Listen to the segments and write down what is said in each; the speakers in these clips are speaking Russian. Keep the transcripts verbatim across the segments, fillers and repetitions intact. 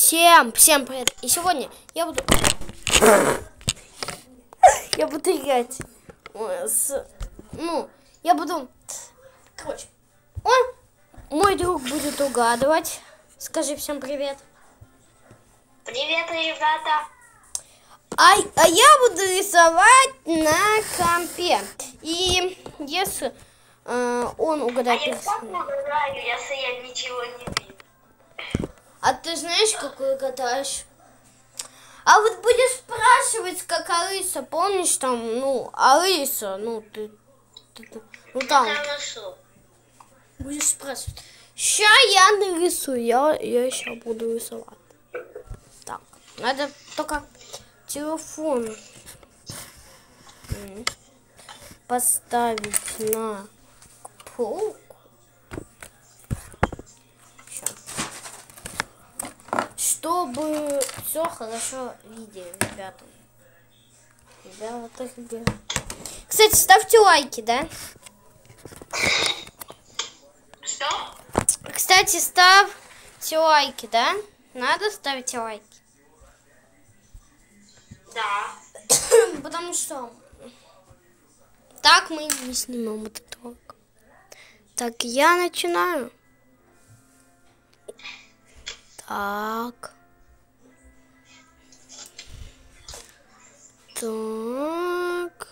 Всем, всем привет. И сегодня я буду... Я буду играть с... Ну, я буду... Короче, он... Мой друг будет угадывать. Скажи всем привет. Привет, ребята. А, а я буду рисовать на компе. И если э, он угадает... А я как угадаю, если я ничего не вижу? А ты знаешь, какую катаешь? А вот будешь спрашивать, как Алиса, помнишь там, ну, Алиса, ну, ты, ты, ты ну, там. Хорошо. Будешь спрашивать. Сейчас я нарисую, я, я сейчас буду рисовать. Так, надо только телефон поставить на полку. Чтобы все хорошо видели, ребята. Ребята, ребята. Кстати, ставьте лайки, да? Что? Кстати, ставьте лайки, да? Надо ставить лайки. Да. Потому что так мы не снимем этот ролик. Так, я начинаю. Так. Так.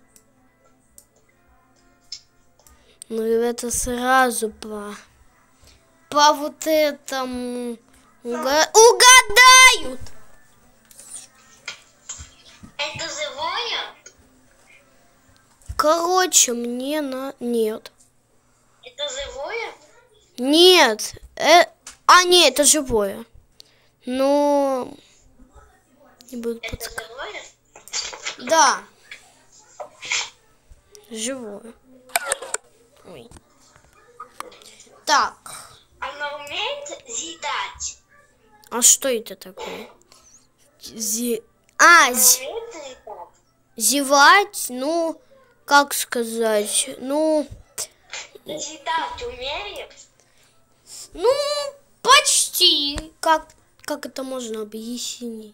Ну, ребята, сразу по, по вот этому уга... угадают. Это живое? Короче, мне на... Нет. Это живое? Нет. Э... А, нет, это живое. Но... Не буду Это подсказывать. живое? Да. Живое. Ой. Так. Оно умеет зидать? А что это такое? Зи... А, зи... Умеет зидать? зевать, ну, как сказать, ну... Зидать умеет? Ну, почти. Как, как это можно объяснить?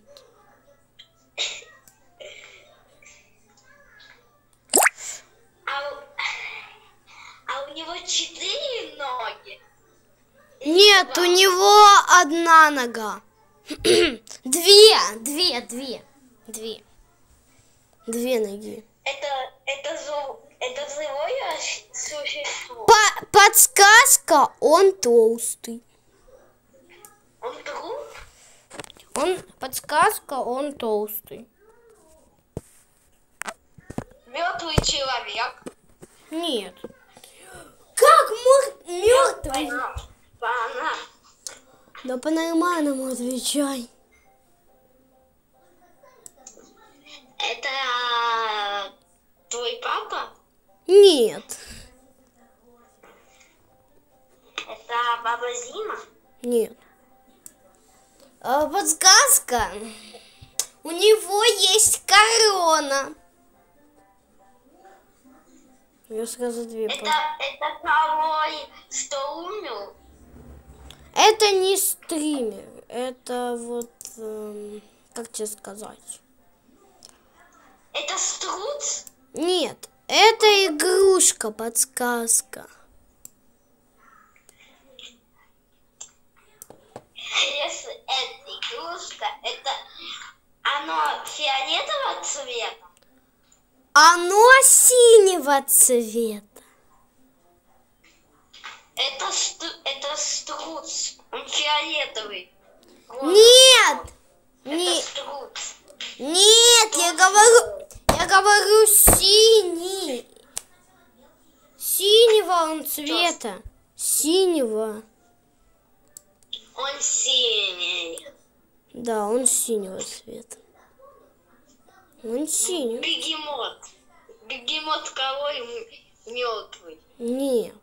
А, у- а у него четыре ноги? Нет, у него одна нога. Две, две, две, две. Две ноги. Это, это, зо- это живое существо? По- подсказка, он толстый. Он труп? Он, подсказка, он толстый. Мертвый человек? Нет. Как мертвый? Пана. Да по-нормальному отвечай. Это твой папа? Нет. Это баба Зима? Нет. А, подсказка. У него есть корона. Я сразу две. Это, это того, что умер? Это не стример. Это вот... эм, как тебе сказать? Это Струц? Нет. Это игрушка, подсказка. Если это игрушка, это оно фиолетового цвета? Оно синего цвета. Это, сту- это Струц. Он фиолетовый. Нет! Это Не- Струц. Нет, я говорю, я говорю синий. Синего он цвета. Синего. Он синий. Да, он синего цвета. Он синий. Бегемот. Бегемот король мертвый. Нет.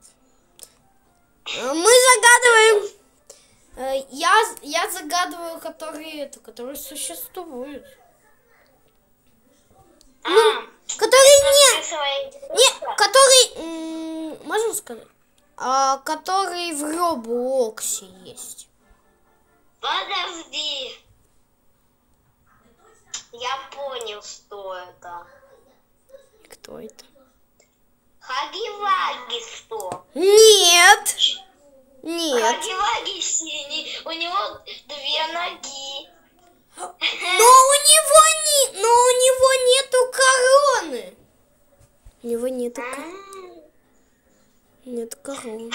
Мы загадываем. э, Я, я загадываю, которые это, которые существуют. А, Которые не, не, не, который, м, можно сказать, а, который в Роблоксе есть. Подожди. помню, что это. Кто это? Хаги-Ваги что? Нет! Нет. Хаги-Ваги синий, у него две ноги. Но у него не, но у него нету короны. У него нету, нет короны.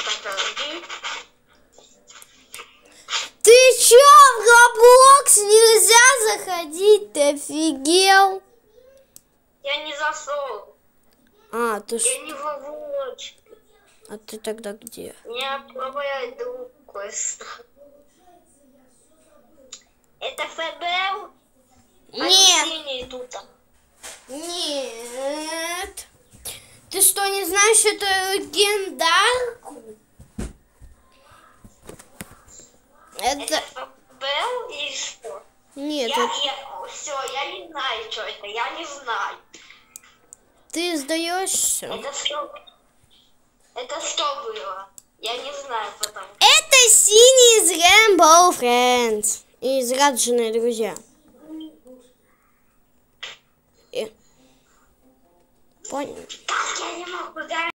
Ты чё, в Roblox нельзя заходить? Ты офигел? Я не зашел. А, ты Я что? не в Roblox. А ты тогда где? Я пробую другой. Это ФБР? Нет. Синий тут. Нет. Ты что, не знаешь эту легендарку? Это... Это ФБР или что? Нет, Я, это... я, все, я не знаю, что это, я не знаю. Ты сдаешься? Это что? Это что было? Я не знаю потом. Это синий из Rainbow Friends. Из Радужные друзья. И... Понял? Так, я не могу, да?